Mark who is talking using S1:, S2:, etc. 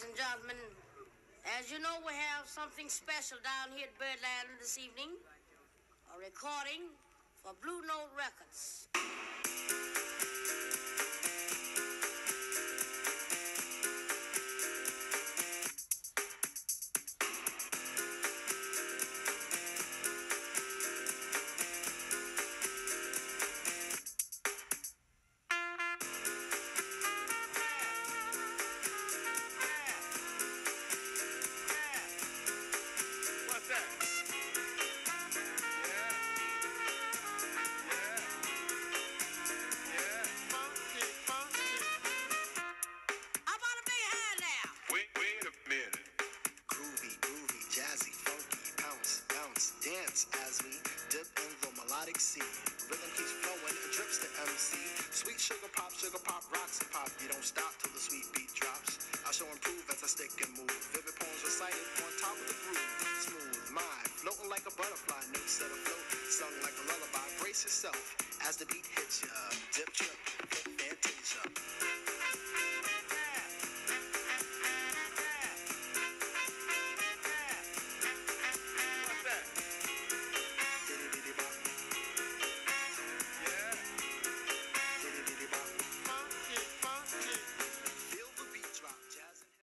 S1: ladies and gentlemen, as you know, we have something special down here at Birdland this evening. A recording for Blue Note Records.
S2: As we dip in the melodic sea, rhythm keeps flowing, it drips to MC. Sweet sugar pop, rocks and pop. You don't stop till the sweet beat drops. I shall improve as I stick and move. Vivid poems recited on top of the groove. Smooth mind, floating like a butterfly, notes set afloat, sung like a lullaby. Brace yourself as the beat hits ya. Dip, trip, hit, fantasia.